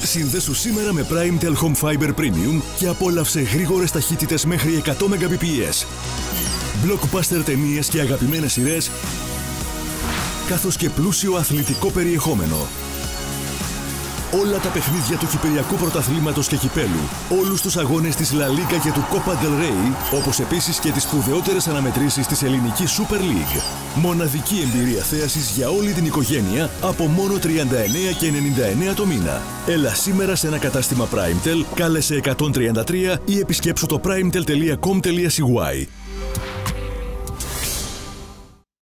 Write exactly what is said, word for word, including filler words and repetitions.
Συνδέσου σήμερα με Primetel Home Fiber Premium και απόλαυσε γρήγορες ταχύτητες μέχρι εκατό Mbps. Blockbuster ταινίες και αγαπημένες σειρές, καθώς και πλούσιο αθλητικό περιεχόμενο. Όλα τα παιχνίδια του Κυπριακού Πρωταθλήματος και Κυπέλου, όλους τους αγώνες της La Liga και του Copa del Rey, όπως επίσης και τις σπουδαιότερες αναμετρήσεις της ελληνικής Super League. Μοναδική εμπειρία θέασης για όλη την οικογένεια από μόνο τριάντα εννέα και ενενήντα εννέα το μήνα. Έλα σήμερα σε ένα κατάστημα Primetel, κάλεσε εκατόν τριάντα τρία ή επισκέψου το primetel τελεία com τελεία c y.